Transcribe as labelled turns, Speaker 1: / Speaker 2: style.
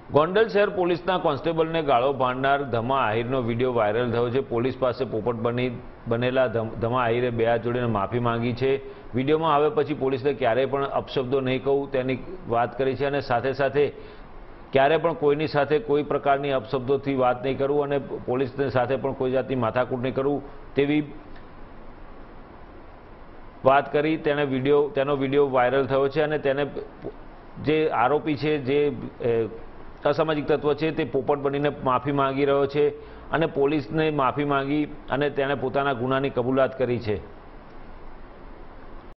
Speaker 1: ગોંડલ શહેર પોલીસના કોન્સ્ટેબલને ગાળો ભાંડનાર ધમા આહિરનો વિડીયો વાયરલ થયો છે। પોલીસ પાસે પોપટ બનેલા ધમા આહિરે બે હાથ જોડીને માફી માંગી છે। વિડીયોમાં આવે પછી પોલીસને ક્યારેય પણ અપશબ્દો નહીં કહું તેની વાત કરી છે અને સાથે સાથે ક્યારે પણ કોઈની સાથે કોઈ પ્રકારની અપશબ્દોથી વાત નહીં કરું અને પોલીસની સાથે પણ કોઈ જાતની માથાકૂટ નહીં કરું તેવી વાત કરી। તેનો વિડીયો વાયરલ થયો છે અને તેને જે આરોપી છે, જે અસામાજિક તત્વ છે, તે પોપટ બનીને માફી માંગી રહ્યો છે અને પોલીસને માફી માંગી અને તેણે પોતાના ગુનાની કબૂલાત કરી છે।